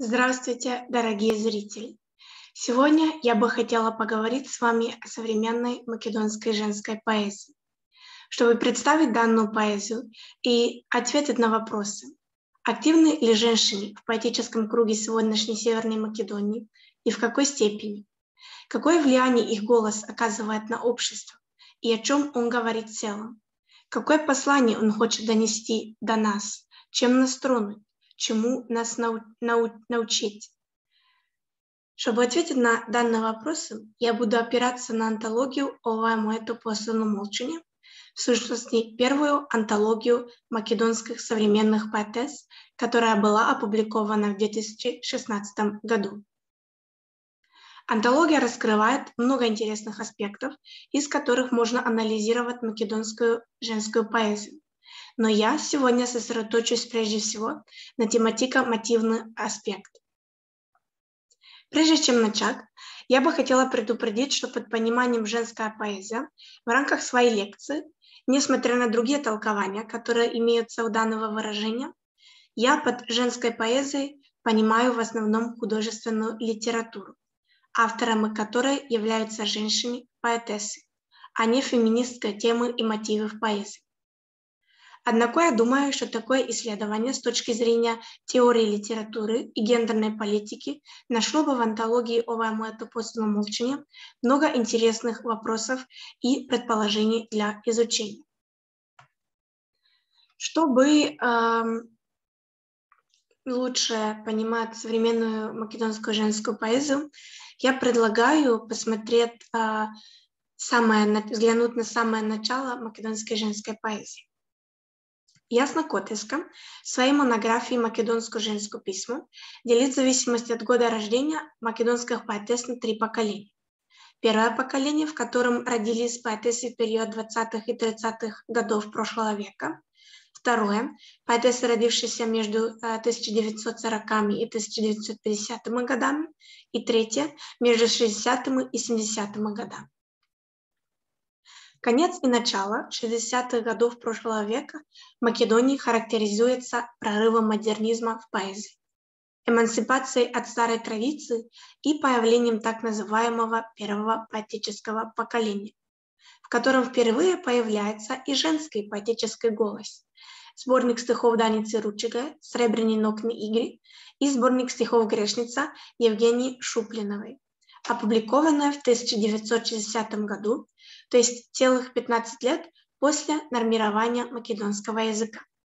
Здравствуйте, дорогие зрители! Сегодня я бы хотела поговорить с вами о современной македонской женской поэзии, чтобы представить данную поэзию и ответить на вопросы. Активны ли женщины в поэтическом круге сегодняшней Северной Македонии и в какой степени? Какое влияние их голос оказывает на общество и о чем он говорит в целом? Какое послание он хочет донести до нас? Чем нас тронуть? Чему нас научить? Чтобы ответить на данные вопросы, я буду опираться на антологию «Ова е моето послано молчание», в сущности, первую антологию македонских современных поэтесс, которая была опубликована в 2016 году. Антология раскрывает много интересных аспектов, из которых можно анализировать македонскую женскую поэзию. Но я сегодня сосредоточусь прежде всего на тематико-мотивный аспект. Прежде чем начать, я бы хотела предупредить, что под пониманием женская поэзия в рамках своей лекции, несмотря на другие толкования, которые имеются у данного выражения, я под женской поэзией понимаю в основном художественную литературу, авторами которой являются женщины-поэтессы, а не феминистские темы и мотивы в поэзии. Однако я думаю, что такое исследование с точки зрения теории литературы и гендерной политики нашло бы в антологии «Ова е моето послано молчание» много интересных вопросов и предположений для изучения. Чтобы лучше понимать современную македонскую женскую поэзию, я предлагаю посмотреть, взглянуть на самое начало македонской женской поэзии. Ясна Котеска в своей монографии «Македонское женское письмо» делит в зависимости от года рождения македонских поэтесс на 3 поколения. Первое поколение, в котором родились поэтессы в период 20-х и 30-х годов прошлого века. Второе – поэтессы, родившиеся между 1940 и 1950 годами. И третье – между 60-ми и 70-ми годами. Конец и начало 60-х годов прошлого века в Македонии характеризуется прорывом модернизма в поэзии, эмансипацией от старой традиции и появлением так называемого первого поэтического поколения, в котором впервые появляется и женский поэтический голос. Сборник стихов Даницы Ручига «Сребрени нокни игры» и сборник стихов «Грешница» Евгении Шуплиновой, опубликованная в 1960 году, то есть целых 15 лет после нормирования македонского языка.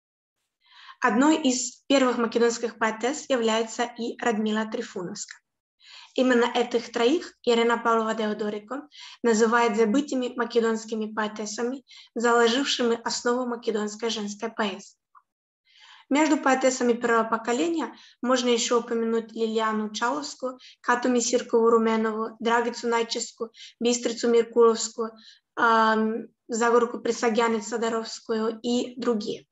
Одной из первых македонских поэтесс является и Радмила Трифуновска. Именно этих троих Ирена Павлова Теодорико называет забытыми македонскими поэтессами, заложившими основу македонской женской поэзии. Между поэтессами первого поколения можно еще упомянуть Лилияну Чаловскую, Кату Мисиркову Руменову, Драгицу Найчевскую, Бистрицу Меркуловскую, Загорку Присагянец Садаровскую и другие.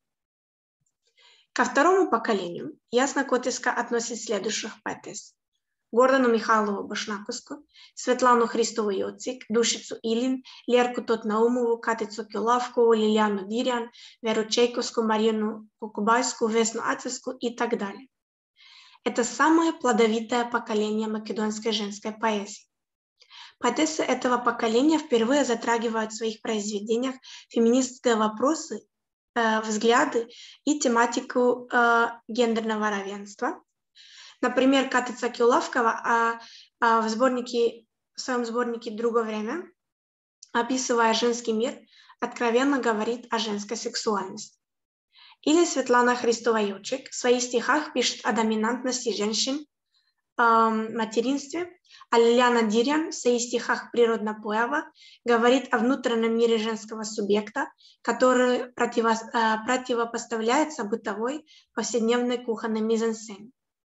Ко второму поколению Ясна Котеска относит следующих поэтесс: Гордану Михайлову Башнаковскую, Светлану Христову Йоцик, Душицу Илин, Лерку Тотнаумову, Катицу Килавкову, Лилияну Дирян, Веру Чайковскую, Марину Кукубайскую, Весну Ацевскую и так далее. Это самое плодовитое поколение македонской женской поэзии. Поэтессы этого поколения впервые затрагивают в своих произведениях феминистские вопросы, взгляды и тематику гендерного равенства. Например, Катица Килавкова в своем сборнике «Другое время», описывая женский мир, откровенно говорит о женской сексуальности. Или Светлана Христова-Йочик в своих стихах пишет о доминантности женщин, материнстве, а Лилияна Дирян в своих стихах «Природна поява» говорит о внутреннем мире женского субъекта, который противопоставляется бытовой, повседневной кухонной мизансцене.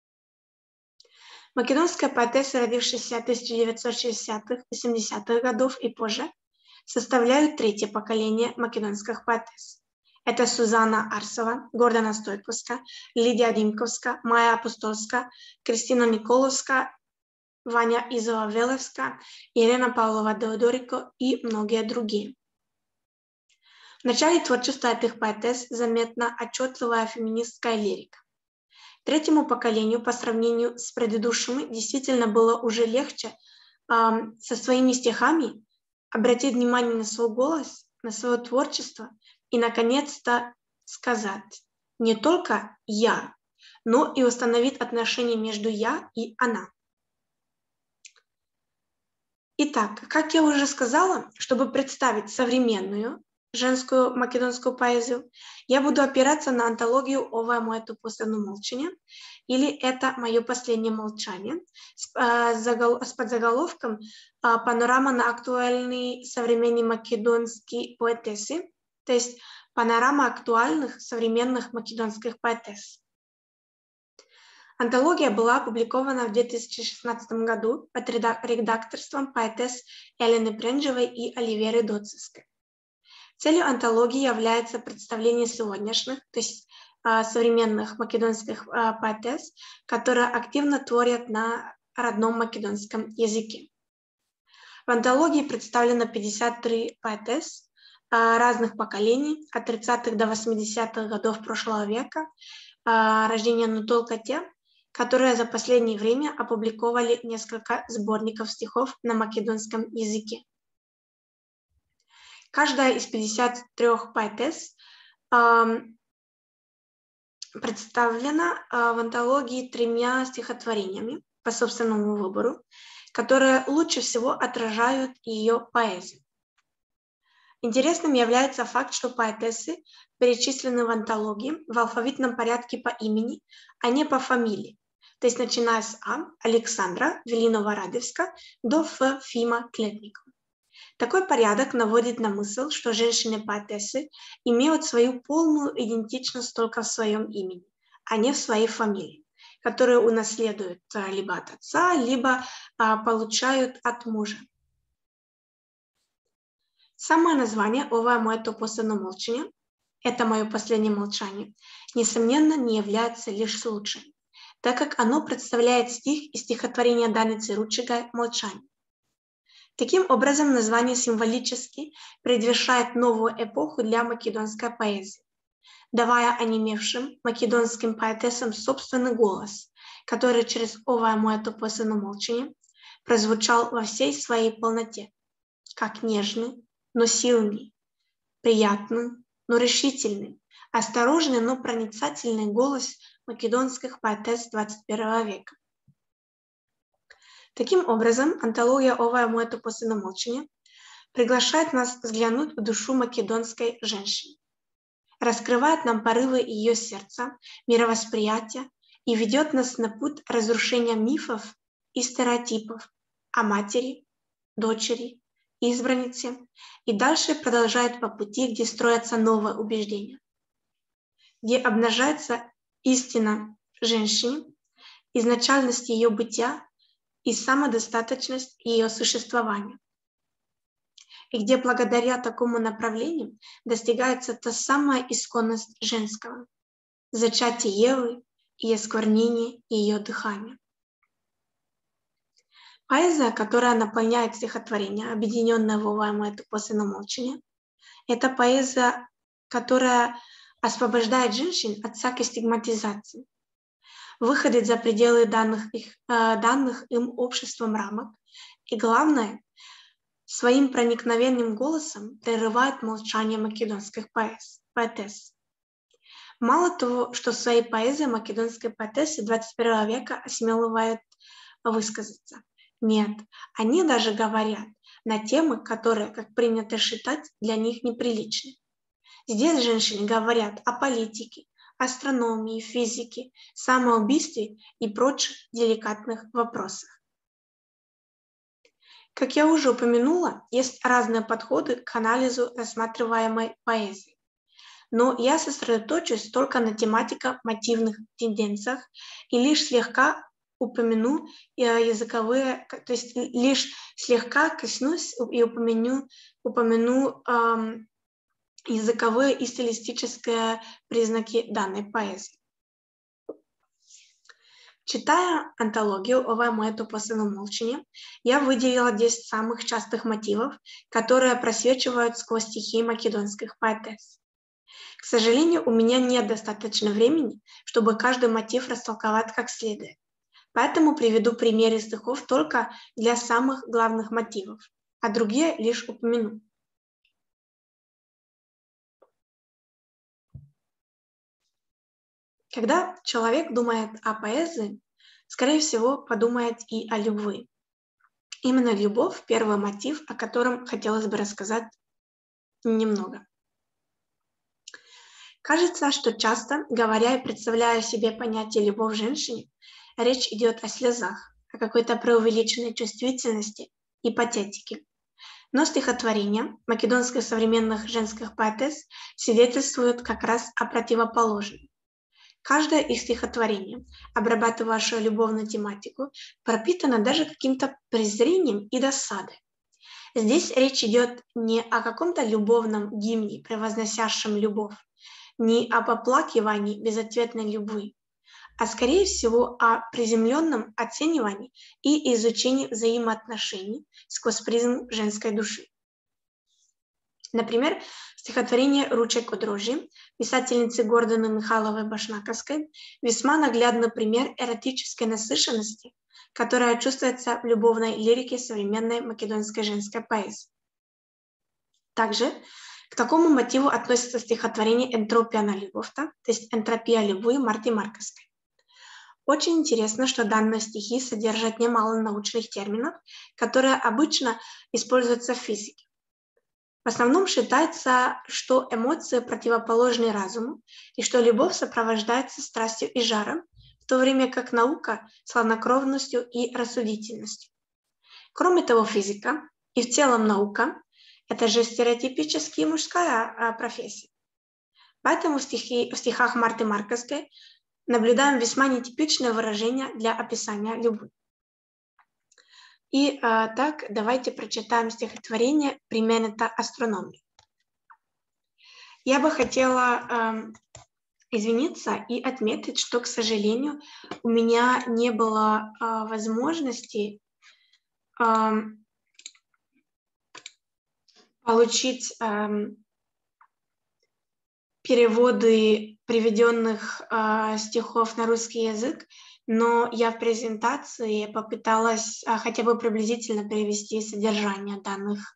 Македонская поэтесса, родившаяся в 1960-х и 70-х годов и позже, составляют третье поколение македонских поэтесс. Это Сузана Арсова, Гордана Стойковска, Лидия Димковска, Майя Апостолска, Кристина Николовска, Ваня Изова-Велевска, Ирена Павлова Теодорико и многие другие. В начале творчества этих поэтесс заметна отчетливая феминистская лирика. Третьему поколению по сравнению с предыдущими действительно было уже легче со своими стихами обратить внимание на свой голос, на свое творчество и, наконец-то, сказать не только «я», но и установить отношения между «я» и «она». Итак, как я уже сказала, чтобы представить современную женскую македонскую поэзию, я буду опираться на антологию «Ова е моето последно молчание» или «Это мое последнее молчание» с подзаголовком «Панорама на актуальные современные македонские поэтессы», то есть панорама актуальных современных македонских поэтесс. Антология была опубликована в 2016 году под редакторством поэтесс Елены Бренджевой и Оливеры Доцевской. Целью антологии является представление сегодняшних, то есть современных македонских поэтесс, которые активно творят на родном македонском языке. В антологии представлено 53 поэтесс разных поколений, от 30-х до 80-х годов прошлого века, рождения, но только те, которые за последнее время опубликовали несколько сборников стихов на македонском языке. Каждая из 53 поэтесс представлена в антологии 3 стихотворениями по собственному выбору, которые лучше всего отражают ее поэзию. Интересным является факт, что поэтессы перечислены в антологии в алфавитном порядке по имени, а не по фамилии. То есть начиная с А. Александра Велинова-Радевска до Ф. Фима Клетникова. Такой порядок наводит на мысль, что женщины-поэтессы имеют свою полную идентичность только в своем имени, а не в своей фамилии, которую унаследуют либо от отца, либо получают от мужа. Самое название «Ова е моето последно молчание» – «Это мое последнее молчание» несомненно не является лишь случаем, так как оно представляет стих из стихотворения Даницы Ручига «Молчание». Таким образом, название символически предвещает новую эпоху для македонской поэзии, давая онемевшим македонским поэтессам собственный голос, который через «Ова е моето последно молчание» прозвучал во всей своей полноте, как нежный, но сильный, приятный, но решительный, осторожный, но проницательный голос македонских поэтесс 21 века. Таким образом, антология «Ова е моето последно молчание» приглашает нас взглянуть в душу македонской женщины, раскрывает нам порывы ее сердца, мировосприятия и ведет нас на путь разрушения мифов и стереотипов о матери, дочери, избраннице, и дальше продолжает по пути, где строятся новые убеждения, где обнажается истина женщины, изначальность ее бытия и самодостаточность ее существования, и где благодаря такому направлению достигается та самая исконность женского, зачатие Евы и осквернение ее дыхания. Поэзия, которая наполняет стихотворение, объединенное в «Ова е моето последно молчание», это поэзия, которая освобождает женщин от всякой стигматизации, выходит за пределы данных им обществом рамок и, главное, своим проникновенным голосом прерывает молчание македонских поэтесс. Мало того, что в своей поэзии македонские поэтессы 21 века осмеливают высказаться. Нет, они даже говорят на темы, которые, как принято считать, для них неприличны. Здесь женщины говорят о политике, астрономии, физике, самоубийстве и прочих деликатных вопросах. Как я уже упомянула, есть разные подходы к анализу рассматриваемой поэзии. Но я сосредоточусь только на тематико-мотивных тенденциях и лишь слегка упомяну языковые, то есть лишь слегка коснусь и упомяну языковые и стилистические признаки данной поэзии. Читая антологию «Ова е моето последно молчание», я выделила 10 самых частых мотивов, которые просвечивают сквозь стихи македонских поэтесс. К сожалению, у меня нет достаточно времени, чтобы каждый мотив растолковать как следует. Поэтому приведу примеры стихов только для самых главных мотивов, а другие лишь упомяну. Когда человек думает о поэзии, скорее всего, подумает и о любви. Именно любовь – первый мотив, о котором хотелось бы рассказать немного. Кажется, что часто, говоря и представляя себе понятие «любовь женщине», речь идет о слезах, о какой-то преувеличенной чувствительности и патетике. Но стихотворения македонских современных женских поэтесс свидетельствуют как раз о противоположном. Каждое их стихотворение, обрабатывающее любовную тематику, пропитано даже каким-то презрением и досадой. Здесь речь идет не о каком-то любовном гимне, превозносящем любовь, не об оплакивании безответной любви, а скорее всего о приземленном оценивании и изучении взаимоотношений сквозь призму женской души. Например, стихотворение «Ручек от рожи» писательницы Гордоны Михайловой Башнаковской весьма наглядный пример эротической насыщенности, которая чувствуется в любовной лирике современной македонской женской поэзии. Также к такому мотиву относится стихотворение «Энтропия на любовь», то есть «Энтропия любви» Марты Марковской. Очень интересно, что данные стихи содержат немало научных терминов, которые обычно используются в физике. В основном считается, что эмоции противоположны разуму и что любовь сопровождается страстью и жаром, в то время как наука – славнокровностью и рассудительностью. Кроме того, физика и в целом наука – это же стереотипически мужская профессия. Поэтому в стихах Марты Марковской наблюдаем весьма нетипичное выражение для описания любви. И так давайте прочитаем стихотворение «Применета астрономии». Я бы хотела извиниться и отметить, что, к сожалению, у меня не было возможности получить переводы приведенных стихов на русский язык, но я в презентации попыталась хотя бы приблизительно перевести содержание данных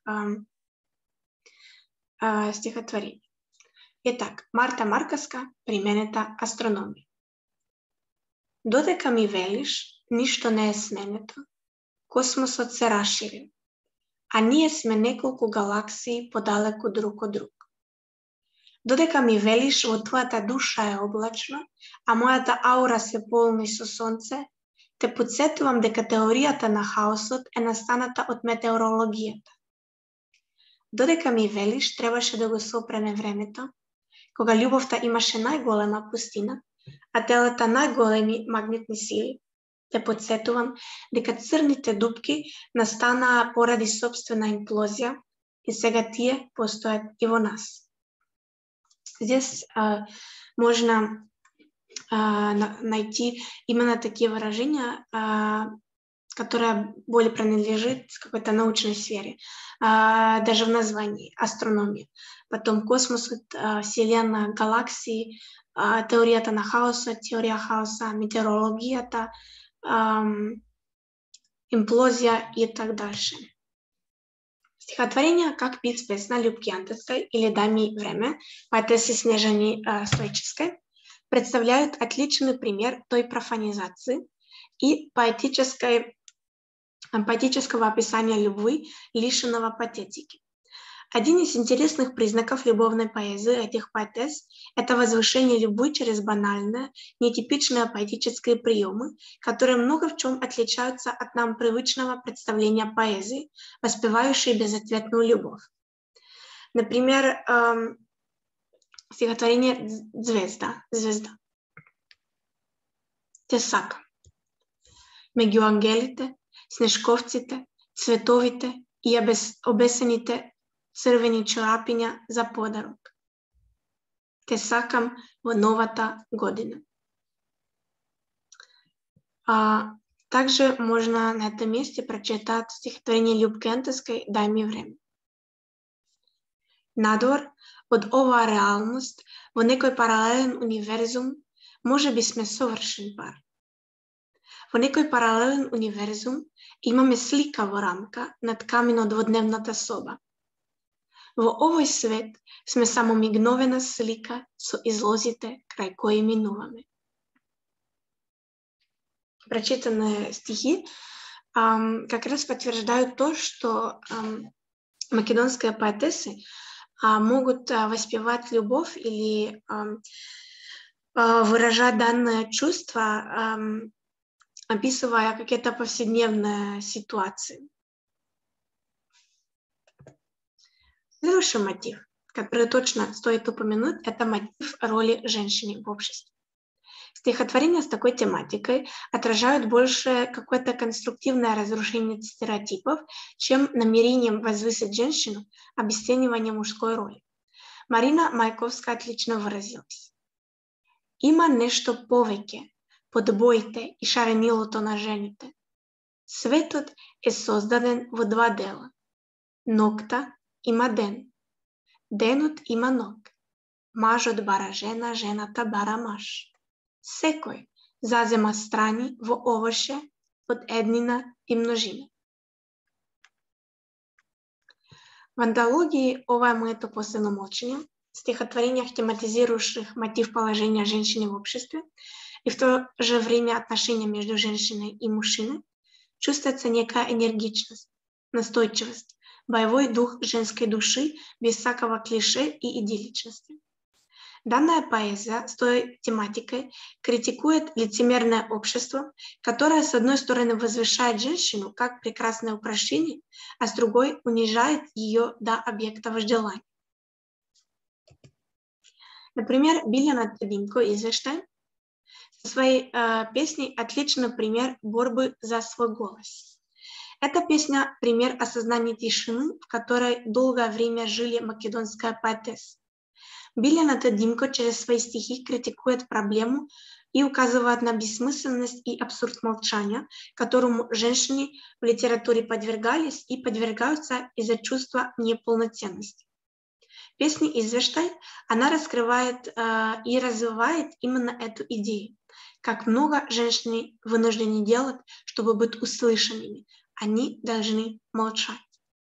стихотворений. Итак, Марта Марковска, «Применета астрономии». Додека ми велиш, ништо не е сменето, космосот се расширил, а ние сме неколку галаксии подалеку друг од друг. Додека ми велиш во твојата душа е облачно, а мојата аура се полни со сонце, те подсетувам дека теоријата на хаосот е настаната од метеорологијата. Додека ми велиш требаше да го сопреме времето, кога љубовта имаше најголема пустина, а телата најголеми магнетни сили, те подсетувам дека црните дупки настанаа поради собствена имплозија и сега тие постојат и во нас. Здесь можно найти именно такие выражения, которые более принадлежат какой-то научной сфере, даже в названии астрономии. Потом космос, Вселенная, галаксии, теория на хаоса, теория хаоса, метеорология, имплозия и так дальше. Стихотворение «Как пить весна» Любки Антовской или «Дай мне время» поэтессы Снежаны Стоической представляют отличный пример той профанизации и поэтического описания любви, лишенного патетики. Один из интересных признаков любовной поэзии этих поэтесс – это возвышение любви через банальные, нетипичные поэтические приемы, которые много в чем отличаются от нам привычного представления поэзии, воспевающей безответную любовь. Например, стихотворение «Звезда». Тесак. Меѓу ангелите, снежковците, цветовите и обесените црвени чорапиња за подарок. Те сакам во новата година. Также можно на этом месте прочитать стихотворение Любки Антовской «Дай ми време». Надвор од оваа реалност Во некој паралелен универзум може би сме совршен пар. Во некој паралелен универзум имаме сликава рамка над каменот во дневната соба. Во овој свет сме само мигновена слика со излозите крај кои минуваме. Прочитанные стихи как раз подтверждают то, что македонские поэтессы могут воспевать любовь или выражать данное чувство, описывая какие-то повседневные ситуации. Следующий мотив, который точно стоит упомянуть, это мотив роли женщины в обществе. Стихотворения с такой тематикой отражают больше какое-то конструктивное разрушение стереотипов, чем намерением возвысить женщину, обесценивание мужской роли. Марина Маяковская отлично выразилась. Има нешто повеќе под боите и шаренилото на жените. Светот е создаден во два дела. Нокта има ден. Денот има ног. Мажот бара жена, жената бара маж. Секој зазема страни во овоше од еднина и множина. В антологии «Ова е моето последно молчание», стихотворениях, тематизирующих мотив положения женщины в обществе и в то же время отношения между женщиной и мужчиной, чувствуется некая энергичность, настойчивость, боевой дух женской души без всякого клише и идилличности. Данная поэзия с той тематикой критикует лицемерное общество, которое, с одной стороны, возвышает женщину как прекрасное украшение, а с другой унижает ее до объекта вожделания. Например, Билјана Тединко Извештај со своей песней отличный пример борьбы за свой голос. Эта песня – пример осознания тишины, в которой долгое время жили македонская поэтесса. Билјана Тединко через свои стихи критикует проблему и указывает на бессмысленность и абсурд молчания, которому женщины в литературе подвергались и подвергаются из-за чувства неполноценности. В песне «Извештај» она раскрывает и развивает именно эту идею, как много женщины вынуждены делать, чтобы быть услышанными. Они должны молчать.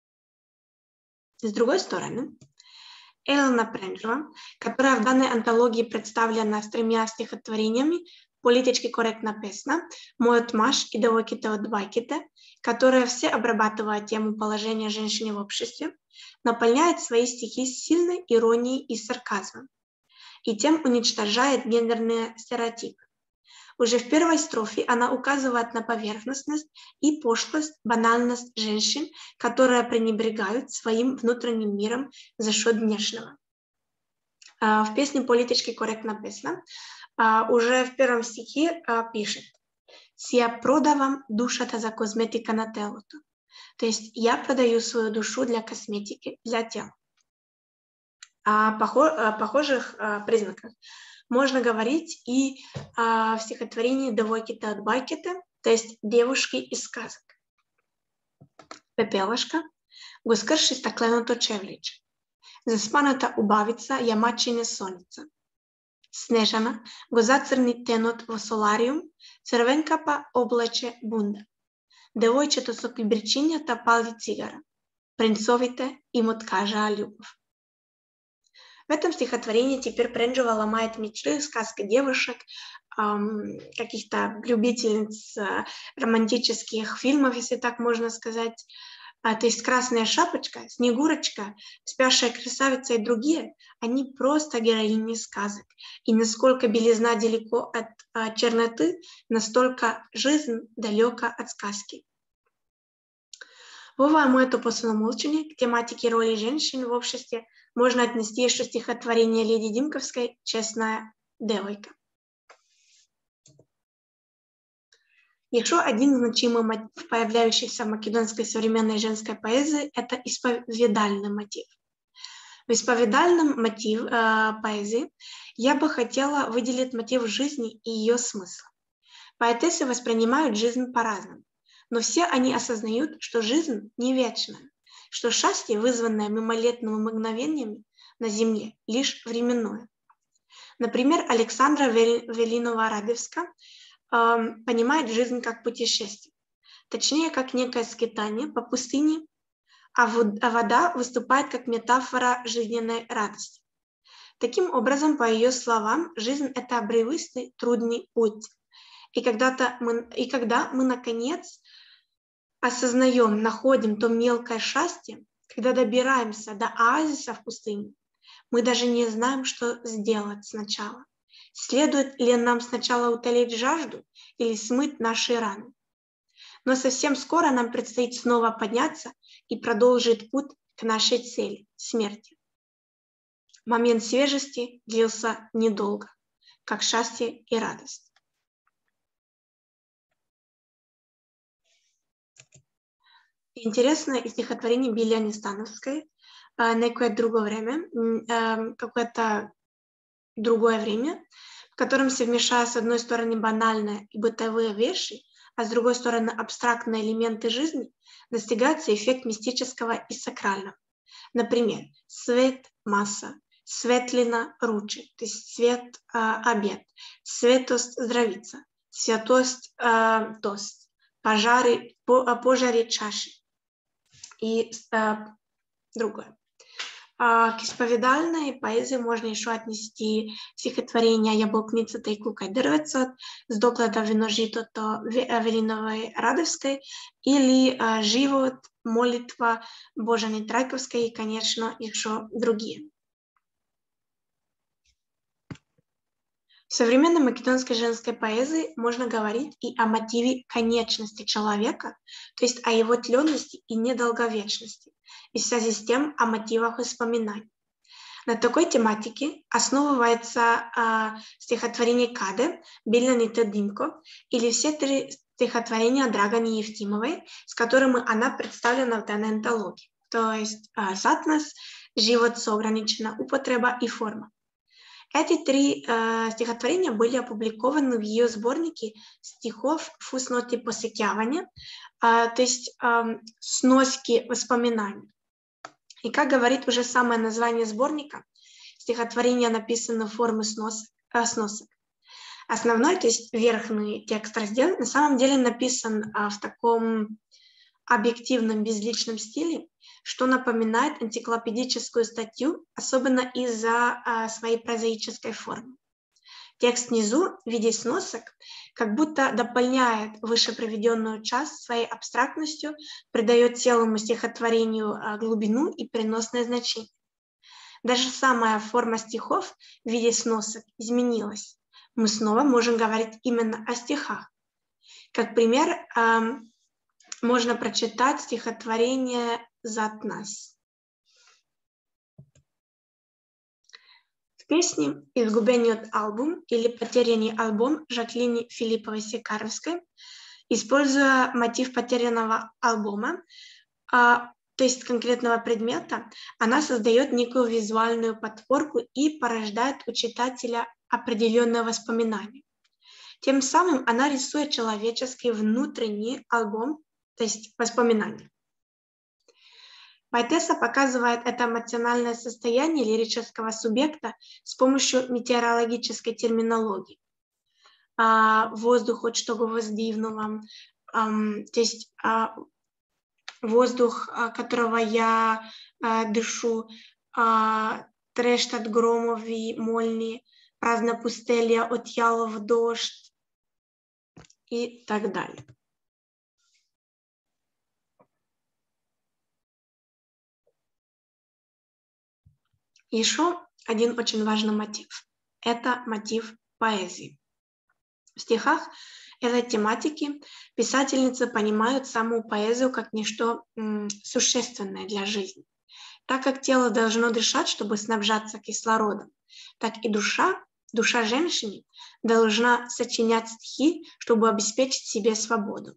С другой стороны, Елена Пренджова, которая в данной антологии представлена с 3 стихотворениями, политически корректна песна «Мојот маж и девојките од бајките», которая все обрабатывает тему положения женщины в обществе, наполняет свои стихи сильной иронией и сарказмом, и тем уничтожает гендерные стереотипы. Уже в первой строфе она указывает на поверхностность и пошлость, банальность женщин, которые пренебрегают своим внутренним миром за счет внешнего. В песне «Политически корректна песна» уже в первом стихе пишет: «Я продавам душата за козметика на телото». То есть я продаю свою душу для косметики, для тела. О похожих признаках можно говорить и в стихотворении «Девојките од бајките», то есть девушки из сказок. Пепелашка го скрши стакленото чевличе. Заспаната убавица ја мачине соница. Снежана го зацрни тенот во солариум, црвенкапа облече бунда. Девојчето со кибричињата пали цигара. Принцовите им откажаа љубов. В этом стихотворении теперь Пренджова ломает мечты, сказки девушек, каких-то любительниц романтических фильмов, если так можно сказать. То есть «Красная шапочка», «Снегурочка», «Спящая красавица» и другие, они просто героини сказок. И насколько белизна далеко от черноты, настолько жизнь далека от сказки. В «Ова е моето последно молчание» к тематике роли женщин в обществе можно отнести еще стихотворение Лидии Димковской «Честная девойка». Еще один значимый мотив, появляющийся в македонской современной женской поэзии, это исповедальный мотив. В исповедальном поэзии я бы хотела выделить мотив жизни и ее смысла. Поэтессы воспринимают жизнь по-разному, но все они осознают, что жизнь не вечная, что счастье, вызванное мимолетными мгновениями на земле, лишь временное. Например, Александра Велинова-Радевска понимает жизнь как путешествие, точнее, как некое скитание по пустыне, а вода выступает как метафора жизненной радости. Таким образом, по ее словам, жизнь – это обрывистый, трудный путь. И когда мы, наконец, осознаем, находим то мелкое счастье, когда добираемся до оазиса в пустыне, мы даже не знаем, что сделать сначала. Следует ли нам сначала утолить жажду или смыть наши раны? Но совсем скоро нам предстоит снова подняться и продолжить путь к нашей цели – смерти. Момент свежести длился недолго, как счастье и радость. Интересное стихотворение Биляны Становской на какое-то другое время, в котором совмещая с одной стороны банальные и бытовые вещи, а с другой стороны абстрактные элементы жизни, достигается эффект мистического и сакрального. Например, свет – масса, светлина – ручи, то есть свет – обед, светость – здравица, святость – тост, пожари чаши и другое. К исповедальной поэзии можно еще отнести стихотворение «Яблокница та й кукай деревецот» с доклада «Вино жито» то Велиновой Радовской или «Живот», «Молитва» Божаны Трайковской и, конечно, еще другие. В современной македонской женской поэзии можно говорить и о мотиве конечности человека, то есть о его тлённости и недолговечности, и в связи с тем о мотивах воспоминаний. На такой тематике основывается стихотворение Каде, Биляни Тедимко, или все три стихотворения Драгани Евтимовой, с которыми она представлена в данной антологии, то есть «Затнас», «Живот с ограничена употреба» и «Форма». Эти три стихотворения были опубликованы в ее сборнике стихов «Фусноти посекявания», то есть сноски воспоминаний. И как говорит уже самое название сборника, стихотворения написаны в форме сносок. Основной, то есть верхний текст раздела, на самом деле написан в таком объективном безличном стиле, что напоминает энциклопедическую статью, особенно из-за своей прозаической формы. Текст внизу в виде сносок как будто дополняет выше приведенную часть своей абстрактностью, придает целому стихотворению глубину и переносное значение. Даже самая форма стихов в виде сносок изменилась. Мы снова можем говорить именно о стихах. Как пример, можно прочитать стихотворение «Затнас». В песне «Изгубениот альбом» или «Потерянный альбом» Жаклини Филипповой-Секаровской, используя мотив потерянного альбома, то есть конкретного предмета, она создает некую визуальную подпорку и порождает у читателя определенное воспоминание. Тем самым она рисует человеческий внутренний альбом, то есть воспоминания. Поэтесса показывает это эмоциональное состояние лирического субъекта с помощью метеорологической терминологии. Воздух, от что гвоздивного, то есть воздух, которого я дышу, трещ от громов и молний, празна пустеля от ялов дождь и так далее. Еще один очень важный мотив – это мотив поэзии. В стихах этой тематики писательницы понимают саму поэзию как нечто существенное для жизни. Так как тело должно дышать, чтобы снабжаться кислородом, так и душа женщины должна сочинять стихи, чтобы обеспечить себе свободу.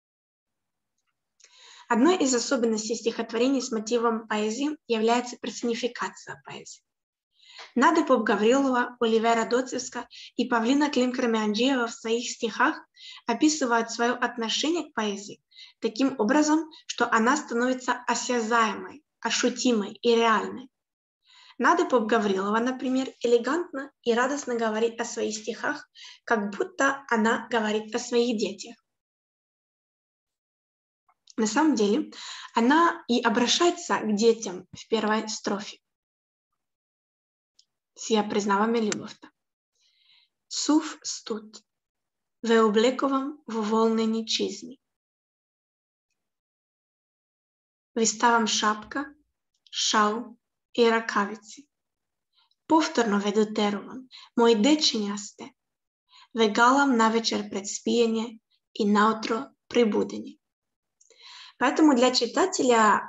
Одной из особенностей стихотворений с мотивом поэзии является персонификация поэзии. Нада Поп-Гаврилова, Оливера Доцевска и Павлина Климкер-Мианджиева в своих стихах описывают свое отношение к поэзии таким образом, что она становится осязаемой, ощутимой и реальной. Надя Поп-Гаврилова, например, элегантно и радостно говорит о своих стихах, как будто она говорит о своих детях. На самом деле, она и обращается к детям в первой строфе. «Си я признаваме любовта. Сув студ, ве облекувам во волнени чизми. Ви ставам шапка, шал и ракавици. Повторно ве дотерувам, мои дечиња сте. Ве галам навечер пред спиење и наутро при будење». Поэтому для читателя,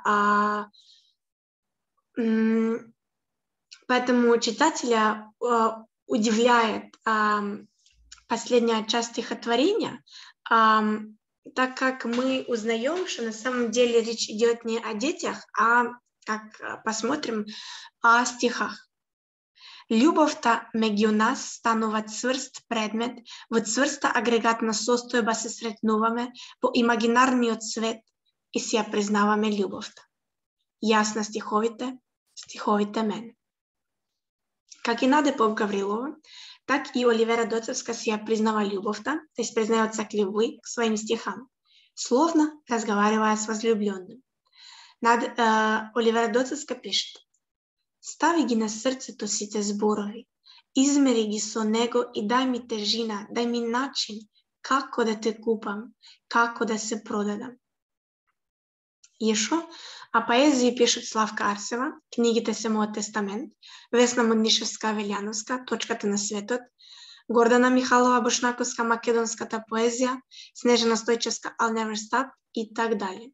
удивляет последняя часть стихотворения, так как мы узнаем, что на самом деле речь идет не о детях, а, как посмотрим, о стихах. Љубовта меѓу нас станува цврст предмет, во цврста агрегатна состојба се сретнуваме во имагинарниот свет и си ја признаваме љубовта. Јас на стиховите мене. Как и Надя Поп-Гаврилова, так и Оливера Доцевска си ја признава љубовта, то есть признает сакливы к своим стихам, словно разговаривая с возлюбленным. Оливера Доцевска пишет: «Стави ги на срцето сите зборови, измери ги со него и дај ми тежина, дај ми начин како да те купам, како да се продадам». Ешо, а поезии пишет Славка Арсева, книгите се мојот тестамент, Весна Моднишевска-Велјановска, Точката на светот, Гордана Михалова Бошнаковска, Македонската поезија, Снежана Стојчевска, I'll Never Stop и так далее.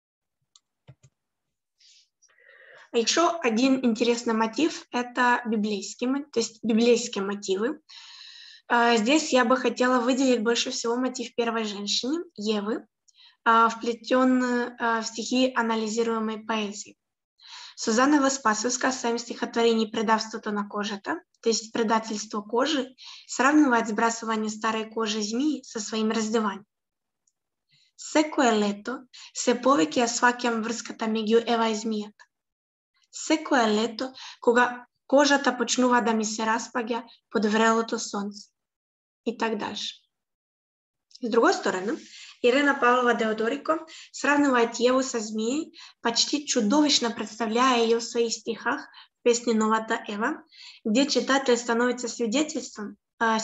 Еще один интересный мотив – это библейские мотивы. Здесь я бы хотела выделить больше всего мотив первой женщины, Евы, вплетен в стихи анализируемой поэзии. Сузанна Веспасовска в своем стихотворении «Предавството на кожата», то есть предательство кожи, сравнивает сбрасывание старой кожи змии со своим раздеванием. Секое лето се повеќе ја сваќам врската меѓу Ева и змијата. Секое лето, кога кожата почнува да ми се распаѓа под врелото сонце. И так дальше. С другой стороны, Ирена Павлова Деодорико сравнивает Еву со змеей, почти чудовищно представляя ее в своих стихах в песне «Новата Ева», где читатель становится свидетелем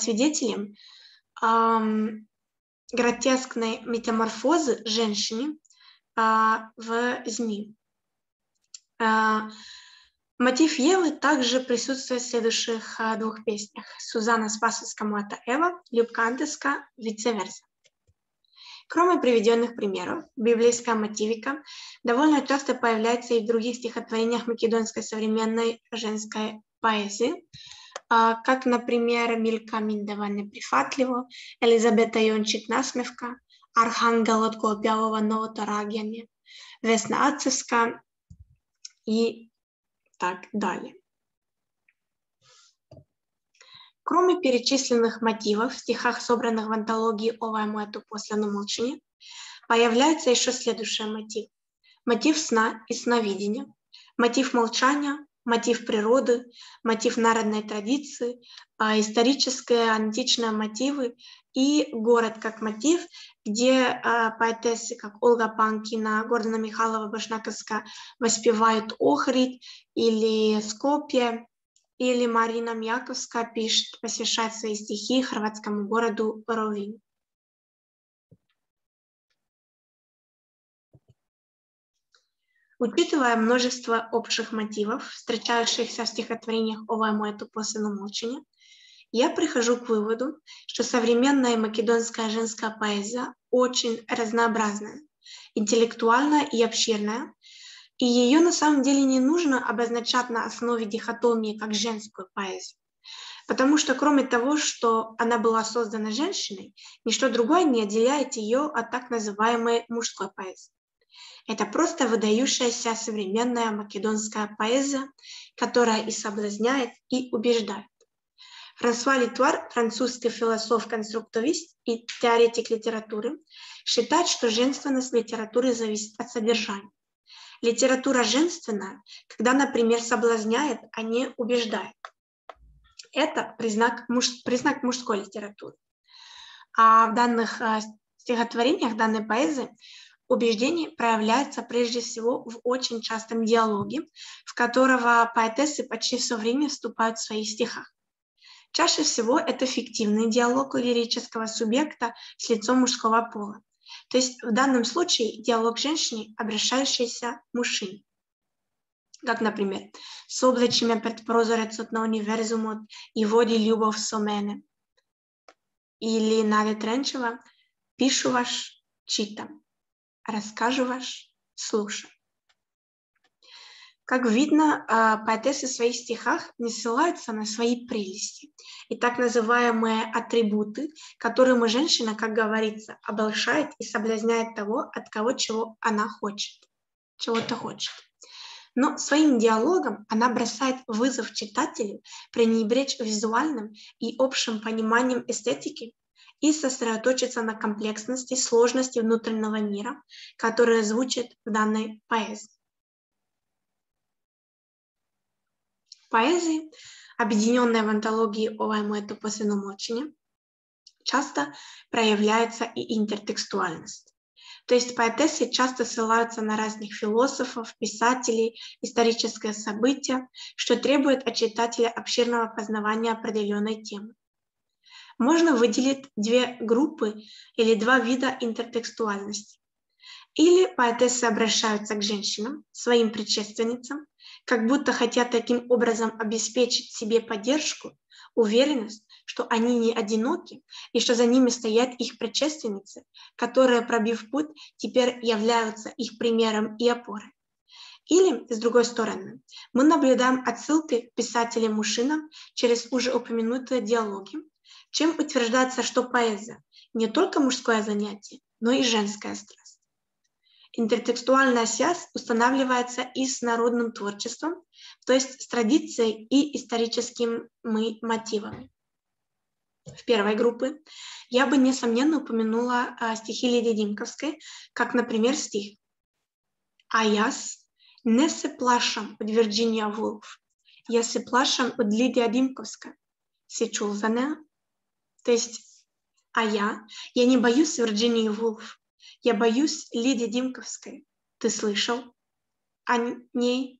гротескной метаморфозы женщины в змею. Мотив Евы также присутствует в следующих двух песнях. Сузанна Спасовска «Новата Ева», Любка Антеска «Вице-верса». Кроме приведенных примеров, библейская мотивика довольно часто появляется и в других стихотворениях македонской современной женской поэзии, как, например, Милка Миндева «Неприфатливо», Елизавета Јончик «Насмевка», Архангел от Голубявого «Новото раѓање», Весна Ацевска и так далее. Кроме перечисленных мотивов в стихах, собранных в антологии «Ова е моето последно молчание», появляется еще следующий мотив. Мотив сна и сновидения, мотив молчания, мотив природы, мотив народной традиции, исторические, античные мотивы и город как мотив, где поэтессы, как Ольга Панкина, Гордана Михайлова Башнаковска воспевают Охрид или Скопье, или Марина Мьяковская пишет, посвящает свои стихи хорватскому городу Ровин. Учитывая множество общих мотивов, встречающихся в стихотворениях «Ова е моето последно молчание», я прихожу к выводу, что современная македонская женская поэзия очень разнообразная, интеллектуальная и обширная, и ее на самом деле не нужно обозначать на основе дихотомии как женскую поэзию, потому что кроме того, что она была создана женщиной, ничто другое не отделяет ее от так называемой мужской поэзии. Это просто выдающаяся современная македонская поэзия, которая и соблазняет, и убеждает. Франсуа Литвар, французский философ-конструктивист и теоретик литературы, считает, что женственность литературы зависит от содержания. Литература женственная, когда, например, соблазняет, а не убеждает. Это признак мужской литературы. А в данных стихотворениях, данной поэзии, убеждение проявляется прежде всего в очень частом диалоге, в которого поэтессы почти все время вступают в своих стихах. Чаще всего это фиктивный диалог лирического субъекта с лицом мужского пола. То есть в данном случае диалог женщины, обращающийся к мужчине. Как, например, «С облачами пред прозорецот на универзумот и води любов со мене». Или Надя Тренчева «Пишу ваш, читам, расскажу ваш, слушам». Как видно, поэтессы в своих стихах не ссылаются на свои прелести и так называемые атрибуты, которыми женщина, как говорится, обольщает и соблазняет того, от кого чего-то хочет. Но своим диалогом она бросает вызов читателю пренебречь визуальным и общим пониманием эстетики и сосредоточиться на комплексности, сложности внутреннего мира, которая звучит в данной поэзии. Поэзии, объединенная в антологии «Оваемо это посвено молчанию», часто проявляется и интертекстуальность. То есть поэтессы часто ссылаются на разных философов, писателей, историческое событие, что требует от читателя обширного познавания определенной темы. Можно выделить две группы или два вида интертекстуальности. Или поэтессы обращаются к женщинам, своим предшественницам, как будто хотят таким образом обеспечить себе поддержку, уверенность, что они не одиноки и что за ними стоят их предшественницы, которые, пробив путь, теперь являются их примером и опорой. Или, с другой стороны, мы наблюдаем отсылки к писателям-мужчинам через уже упомянутые диалоги, чем утверждается, что поэзия не только мужское занятие, но и женская страсть. Интертекстуальная связь устанавливается и с народным творчеством, то есть с традицией и историческими мотивами. В первой группе я бы, несомненно, упомянула стихи Лидии Димковской, как, например, стих «А яс не се плашам от Вирджиния Вулф, я се плашам от Лидия Димковска». Си чул за нея? То есть «А я не боюсь Вирджинии Вулф, я боюсь Лидии Димковской. Ты слышал о ней?»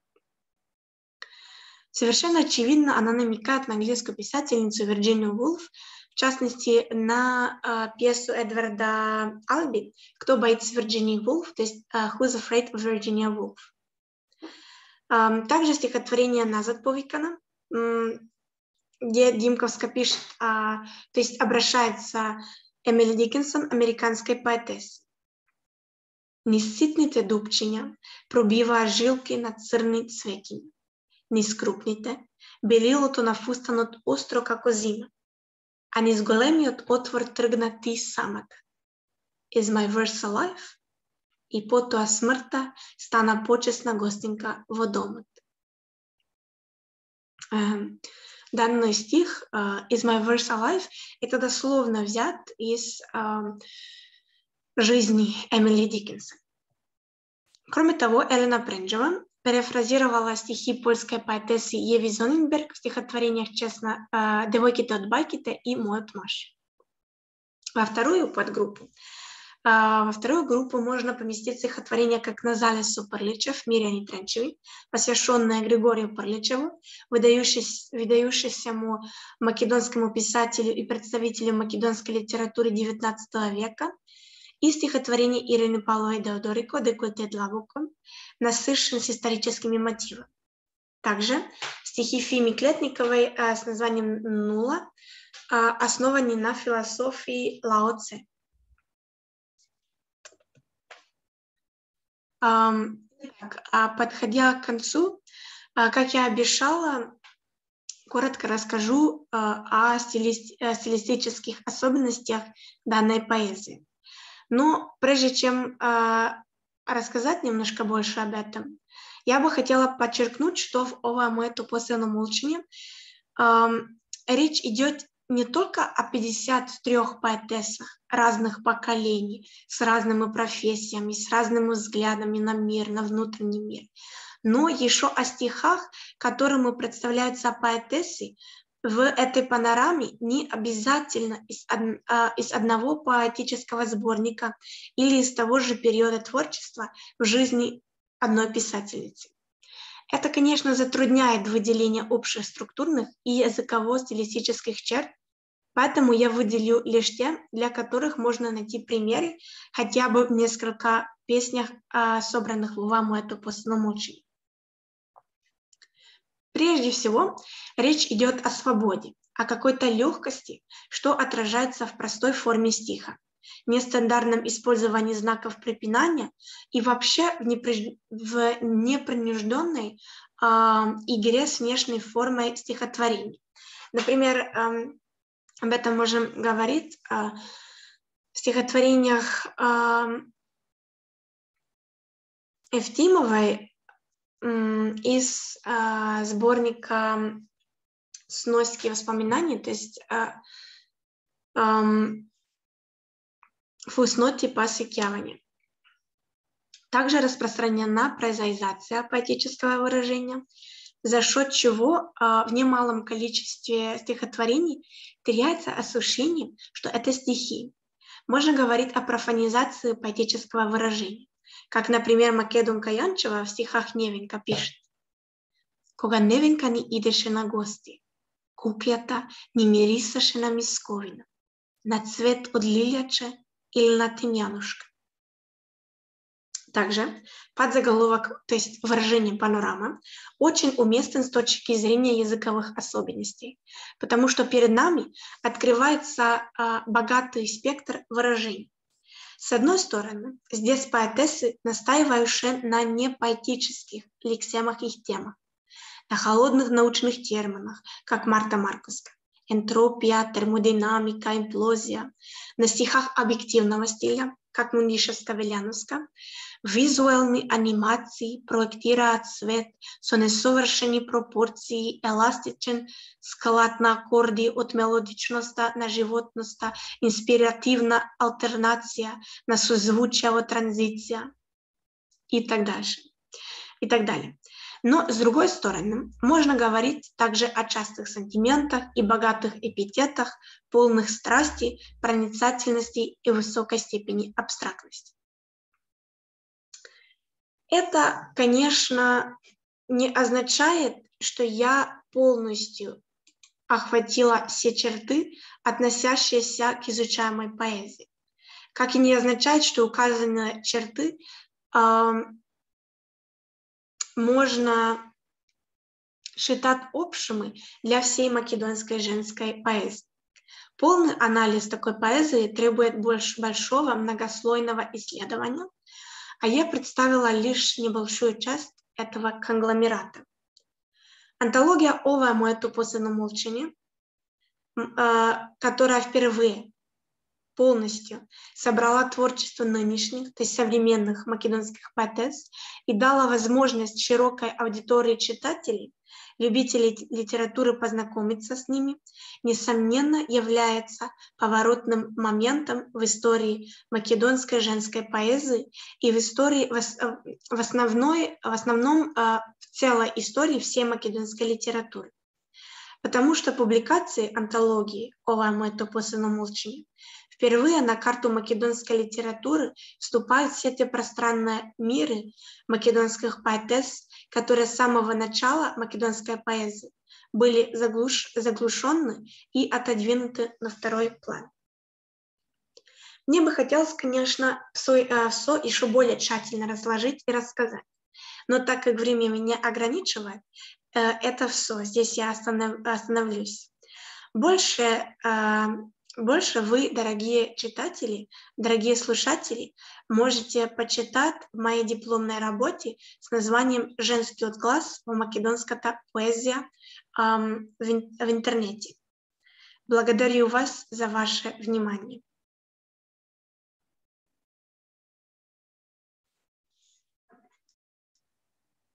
Совершенно очевидно, она намекает на английскую писательницу Вирджинию Вулф, в частности, на пьесу Эдварда Алби «Кто боится Вирджинии Вулф», то есть «Who's afraid of Virginia Woolf». Также стихотворение «Назад по веканам», где Димковска пишет, то есть обращается Емілі Діккенсон, американской поэтессы. «Ні ситните дубчиня, пробива жилки на црни цвекінь. Ні скрупните, белилото на фустанот остро како зима, а низ големиот отвор тргна ти самата. Is my verse alive? И потоа смртта стана почесна гостинка во домот». Данный стих «Is my verse alive» это дословно взят из жизни Емілі Диккенсон. Кроме того, Елена Пренджева перефразировала стихи польской поэтессы Еви Зонненберг в стихотворениях «Честно», «Девойките от Байките» и «Мой от Маши». Во вторую группу можно поместить стихотворение «Как на залесу Парличев» Мирианы Тренчевой, посвященное Григорию Парличеву, выдающемуся македонскому писателю и представителю македонской литературы XIX века, и стихотворение Ирины Павловой Деодорико «Декольте Длабоко», насыщен с историческими мотивами. Также стихи Фими Клетниковой с названием «Нула», основаны на философии Лао Цзэ. Подходя к концу, как я обещала, коротко расскажу о стилистических особенностях данной поэзии. Но прежде чем рассказать немножко больше об этом, я бы хотела подчеркнуть, что в «Оваемо это посвено молчанию» речь идет не только о 53 поэтессах разных поколений, с разными профессиями, с разными взглядами на мир, на внутренний мир, но еще о стихах, которыми представляются поэтессы в этой панораме, не обязательно из одного поэтического сборника или из того же периода творчества в жизни одной писательницы. Это, конечно, затрудняет выделение общих структурных и языково-стилистических черт, поэтому я выделю лишь те, для которых можно найти примеры хотя бы в нескольких песнях, собранных в «Ова моето посленомолчание». Прежде всего, речь идет о свободе, о какой-то легкости, что отражается в простой форме стиха, нестандартном использовании знаков препинания и вообще в непринужденной игре с внешней формой стихотворений. Например, об этом можем говорить в стихотворениях Евтимовой из сборника «Сносики воспоминаний», то есть «Фусноти пасекявани». Также распространена прозаизация поэтического выражения, за счет чего в немалом количестве стихотворений теряется ощущение, что это стихи. Можно говорить о профанизации поэтического выражения, как, например, Македонка Янчева в стихах Невенька пишет: «Кога Невенька ни идеше на гости, куклята ни мирисаше на мисковина, на цвет от лиляче или на тимьянушка». Также подзаголовок, то есть выражение «панорама», очень уместен с точки зрения языковых особенностей, потому что перед нами открывается богатый спектр выражений. С одной стороны, здесь поэтессы, настаивающие на непоэтических лексемах и темах, на холодных научных терминах, как Марта Марковская, энтропия, термодинамика, имплозия, на стихах объективного стиля, как Муниша Ставеляновска, визуальной анимации, проектира цвет, со несовершени пропорции, еластичен склад на акорди от мелодичността на животността, инспиративна альтернация на созвучие транзиция и так дальше. И так далее. Но, с другой стороны, можно говорить также о частых сантиментах и богатых эпитетах, полных страсти, проницательности и высокой степени абстрактности. Это, конечно, не означает, что я полностью охватила все черты, относящиеся к изучаемой поэзии. Как и не означает, что указанные черты можно считать общими для всей македонской женской поэзии. Полный анализ такой поэзии требует большого многослойного исследования, а я представила лишь небольшую часть этого конгломерата. Антология «Ова моето посленомолчание», которая впервые полностью собрала творчество нынешних, то есть современных македонских поэтесс и дала возможность широкой аудитории читателей, любителей литературы познакомиться с ними, несомненно является поворотным моментом в истории македонской женской поэзии и в истории, в основном в целой истории всей македонской литературы. Потому что публикации антологии «Ова моето посленомолчание» впервые на карту македонской литературы вступают все те пространные миры македонских поэтесс, которые с самого начала македонской поэзии были заглушены и отодвинуты на второй план. Мне бы хотелось, конечно, все еще более тщательно разложить и рассказать, но так как время меня ограничивает, это все, здесь я остановлюсь. Больше вы, дорогие читатели, дорогие слушатели, можете почитать в моей дипломной работе с названием «Женский отглас в македонската поэзия» в интернете. Благодарю вас за ваше внимание.